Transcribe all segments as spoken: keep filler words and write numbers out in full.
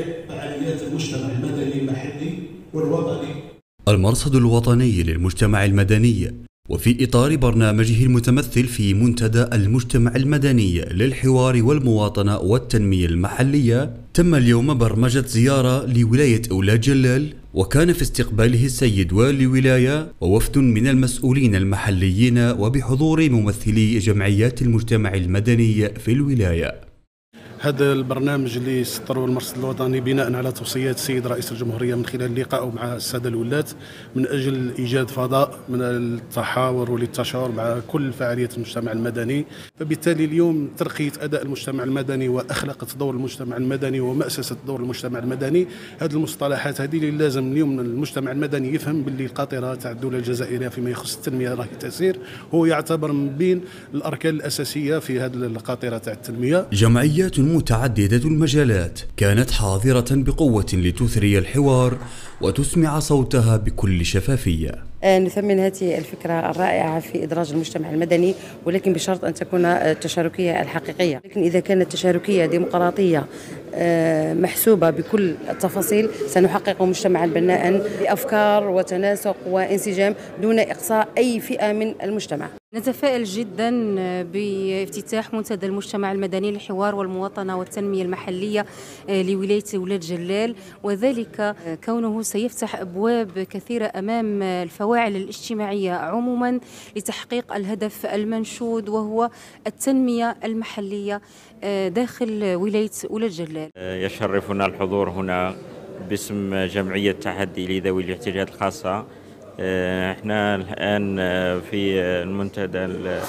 فعاليات المجتمع المدني المحلي والوطني. المرصد الوطني للمجتمع المدني، وفي إطار برنامجه المتمثل في منتدى المجتمع المدني للحوار والمواطنة والتنمية المحلية، تم اليوم برمجة زيارة لولاية أولاد جلال، وكان في استقباله السيد والي ولاية ووفد من المسؤولين المحليين وبحضور ممثلي جمعيات المجتمع المدني في الولاية. هذا البرنامج اللي سطره المرصد الوطني بناء على توصيات السيد رئيس الجمهورية من خلال لقائه مع السادة الولاة من أجل إيجاد فضاء من التحاور والتشاور مع كل فعاليات المجتمع المدني. فبالتالي اليوم ترقية أداء المجتمع المدني وأخلاقة دور المجتمع المدني ومأسسة دور المجتمع المدني، هذه المصطلحات هذه اللي لازم اليوم المجتمع المدني يفهم باللي القاطرة تاع الدولة الجزائرية فيما يخص التنمية راهي تسير، هو يعتبر من بين الأركان الأساسية في هذه القاطرة تاع التنمية. جمعيات متعددة المجالات كانت حاضرة بقوة لتثري الحوار وتسمع صوتها بكل شفافية. نثمن هذه الفكرة الرائعة في إدراج المجتمع المدني، ولكن بشرط أن تكون التشاركية الحقيقية. لكن إذا كانت تشاركية ديمقراطية محسوبة بكل التفاصيل، سنحقق مجتمعا بناء بأفكار وتناسق وانسجام دون إقصاء أي فئة من المجتمع. نتفائل جدا بافتتاح منتدى المجتمع المدني للحوار والمواطنة والتنمية المحلية لولاية ولاد جلال، وذلك كونه سيفتح أبواب كثيرة أمام الفواعل الاجتماعية عموما لتحقيق الهدف المنشود وهو التنمية المحلية داخل ولاية ولاد جلال. يشرفنا الحضور هنا باسم جمعية تحدي لذوي الاحتياجات الخاصة. احنا الآن في المنتدى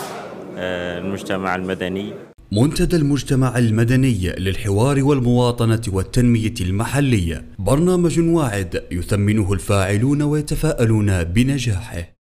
المجتمع المدني. منتدى المجتمع المدني للحوار والمواطنة والتنمية المحلية برنامج واعد يثمنه الفاعلون ويتفاءلون بنجاحه.